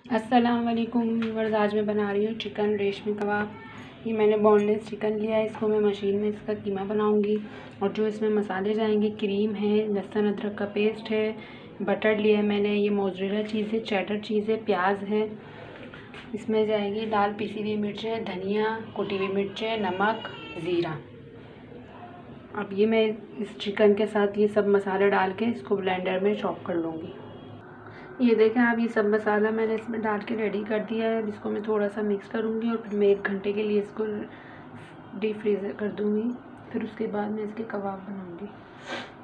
अस्सलाम वालेकुम व्यूअर्स, आज मैं बना रही हूँ चिकन रेशमी कबाब। ये मैंने बोनलेस चिकन लिया है, इसको मैं मशीन में इसका कीमा बनाऊँगी। और जो इसमें मसाले जाएंगे, क्रीम है, लहसुन अदरक का पेस्ट है, बटर लिया है मैंने, ये मोज़रेला चीज़ है, चेडर चीज़ है, प्याज है। इसमें जाएगी लाल पिसी हुई मिर्चें, धनिया, कुटी हुई मिर्चें, नमक, ज़ीरा। अब ये मैं इस चिकन के साथ ये सब मसाले डाल के इसको ब्लेंडर में चॉप कर लूँगी। ये देखें आप, ये सब मसाला मैंने इसमें डाल के रेडी कर दिया है। अब इसको मैं थोड़ा सा मिक्स करूँगी और फिर मैं 1 घंटे के लिए इसको डीप फ्रीज़र कर दूँगी। फिर उसके बाद मैं इसके कबाब बनाऊँगी।